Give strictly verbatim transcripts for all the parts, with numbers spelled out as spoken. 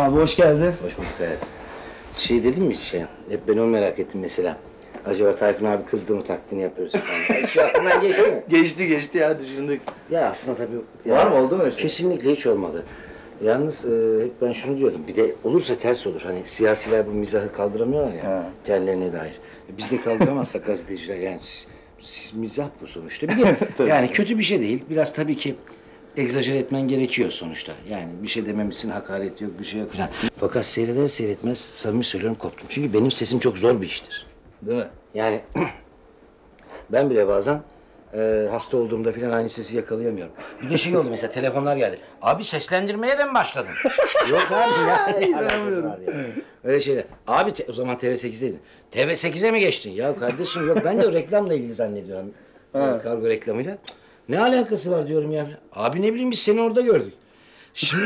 Abi hoş geldin. Hoş bulduk hayatım. Şey dedim mi hiç şey? Hep ben onu merak ettim mesela. Acaba Tayfun abi kızdı mı taklidini yapıyoruz falan. Hiç aklından geçti mi? Geçti geçti ya düşündük. Ya aslında tabii... Ya, Var mı, oldu mu öyle şey? Kesinlikle hiç olmadı. Yalnız e, hep ben şunu diyordum. Bir de olursa ters olur. Hani siyasiler bu mizahı kaldıramıyorlar ya. Ha. Kendilerine dair. E, biz de kaldıramazsak gazeteciler yani siz, siz mizah bu sonuçta. Bir de yani kötü bir şey değil. Biraz tabii ki egzajere etmen gerekiyor sonuçta. Yani bir şey dememişsin, hakaret yok, bir şey yok falan. Fakat seyreder seyretmez samimi söylüyorum koptum. Çünkü benim sesim çok zor bir iştir. Değil mi? Yani ben bile bazen e, hasta olduğumda falan aynı sesi yakalayamıyorum. Bir de şey oldu mesela telefonlar geldi. Abi seslendirmeye de mi başladın? Yok abi ya. Ne alakası var ya. Öyle şeyler. Abi te- o zaman T V sekizdeydin. T V sekize mi geçtin? Ya kardeşim yok ben de reklamla ilgili zannediyorum. Ha. Kargo reklamıyla. Ne alakası var diyorum ya. Abi ne bileyim biz seni orada gördük. Şimdi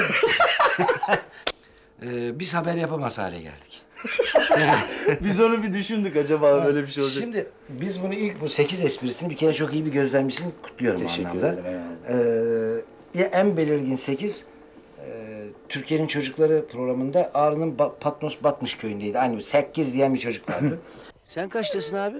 e, biz haber yapamaz hale geldik. Biz onu bir düşündük acaba böyle bir şey olacak. Şimdi biz bunu ilk bu sekiz esprisini bir kere çok iyi bir gözlemcisini kutluyorum bu Teşekkür anlamda. ederim, Ee, ya en belirgin sekiz e, Türkiye'nin Çocukları programında Ağrı'nın ba Patmos Batmış köyündeydi. Aynı sekiz diyen bir çocuk vardı. Sen kaçtasın abi?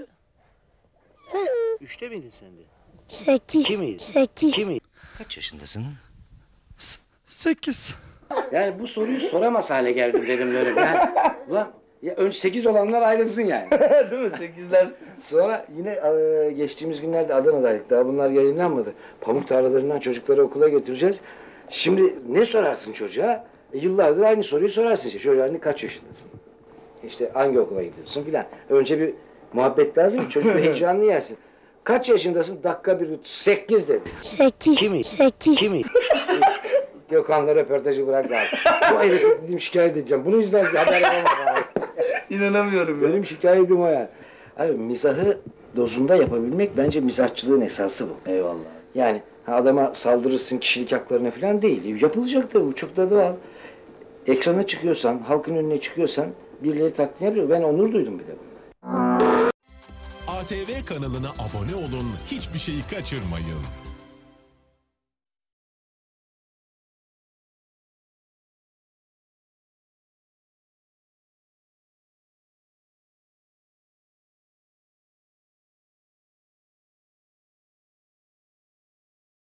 Üçte miydin sen de? Sekiz. Kimi? Sekiz. Kimi? Kaç yaşındasın? Sekiz. Yani bu soruyu soramaz hale geldim dedim böyle. Yani, ulan ya önce sekiz olanlar ayrılsın yani. Değil mi? Sekizler. Sonra yine e, geçtiğimiz günlerde Adana'daydık. Daha bunlar yayınlanmadı. Pamuk tarlalarından çocukları okula götüreceğiz. Şimdi ne sorarsın çocuğa? E, yıllardır aynı soruyu sorarsın. İşte, çocuğa hani kaç yaşındasın? İşte hangi okula gidiyorsun filan. Önce bir muhabbet lazım. Çocuk bir heyecanlı yersin. Kaç yaşındasın? Dakika bir, sekiz dedi. Sekiz. Kimi? Sekiz. Kimi? Gökhan'la röportajı bırak abi. Bu herifi dedim şikayet edeceğim. Bunu yüzden haber yapamadım. İnanamıyorum ya. Benim şikayetim o yani. Abi mizahı dozunda yapabilmek bence mizahçılığın esası bu. Eyvallah. Yani ha, adama saldırırsın kişilik haklarına falan değil. Yapılacak da bu çok da doğal. Ekrana çıkıyorsan, halkın önüne çıkıyorsan birileri taklidini yapıyor. Ben onur duydum bir de bundan. A T V kanalına abone olun, hiçbir şeyi kaçırmayın.